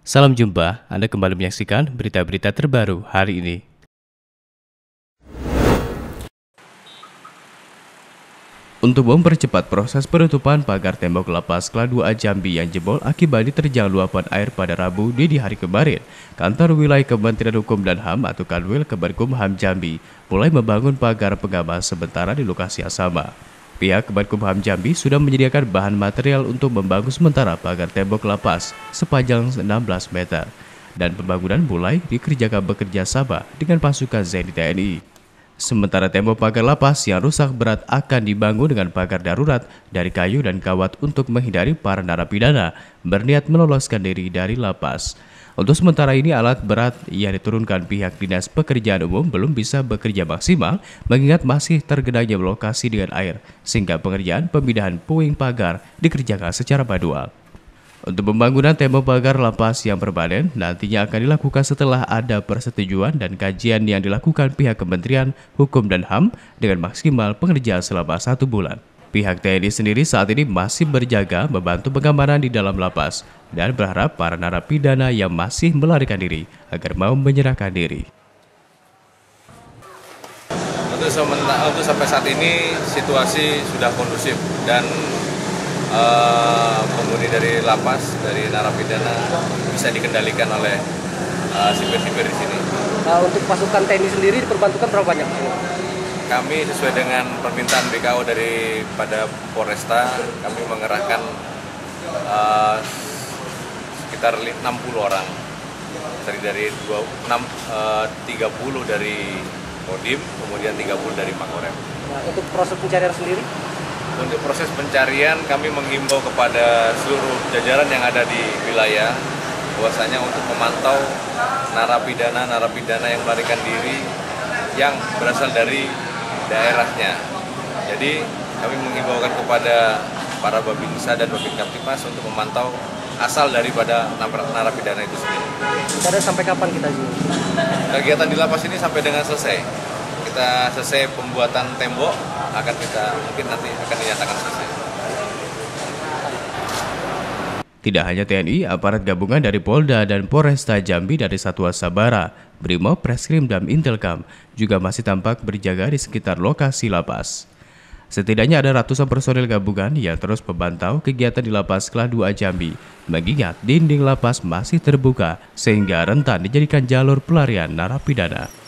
Salam jumpa, Anda kembali menyaksikan berita-berita terbaru hari ini. Untuk mempercepat proses penutupan pagar tembok lapas kelas 2A Jambi yang jebol akibat diterjang luapan air pada Rabu dini hari kemarin, Kantor Wilayah Kementerian Hukum dan HAM atau Kanwil Kemenkumham Jambi mulai membangun pagar pengaman sementara di lokasi yang sama. Pihak Kemenkumham Jambi sudah menyediakan bahan material untuk membangun sementara pagar tembok lapas sepanjang 16 meter. Dan pembangunan mulai dikerjakan bekerja sama dengan pasukan TNI TNI. Sementara tembok pagar lapas yang rusak berat akan dibangun dengan pagar darurat dari kayu dan kawat untuk menghindari para narapidana berniat meloloskan diri dari lapas. Untuk sementara ini alat berat yang diturunkan pihak Dinas Pekerjaan Umum belum bisa bekerja maksimal mengingat masih tergenangnya lokasi dengan air sehingga pengerjaan pemindahan puing pagar dikerjakan secara manual. Untuk pembangunan tembok pagar lapas yang permanen nantinya akan dilakukan setelah ada persetujuan dan kajian yang dilakukan pihak Kementerian Hukum dan HAM dengan maksimal pengerjaan selama 1 bulan. Pihak TNI sendiri saat ini masih berjaga membantu pengamanan di dalam lapas dan berharap para narapidana yang masih melarikan diri agar mau menyerahkan diri. Untuk sampai saat ini situasi sudah kondusif dan penghuni dari lapas, dari narapidana bisa dikendalikan oleh sipir-sipir di sini. Untuk pasukan TNI sendiri diperbantukan berapa banyak? Kami sesuai dengan permintaan BKO daripada Polresta, kami mengerahkan sekitar 60 orang, dari 30 dari Kodim, kemudian 30 dari Makorem. Nah, untuk proses pencarian sendiri? Untuk proses pencarian kami menghimbau kepada seluruh jajaran yang ada di wilayah bahwasanya untuk memantau narapidana yang melarikan diri yang berasal dari daerahnya. Jadi kami menghimbaukan kepada para Babinsa dan Babin Kamtipmas untuk memantau asal daripada narapidana itu sendiri. Ada sampai kapan kita sih? Kegiatan di lapas ini sampai dengan selesai. Kita selesai pembuatan tembok, mungkin nanti akan dinyatakan selesai. Tidak hanya TNI, aparat gabungan dari Polda dan Polresta Jambi dari Satuan Sabara, Brimob, Reskrim, dan Intelkam juga masih tampak berjaga di sekitar lokasi lapas. Setidaknya ada ratusan personil gabungan yang terus memantau kegiatan di lapas kelas 2A Jambi, mengingat dinding lapas masih terbuka sehingga rentan dijadikan jalur pelarian narapidana.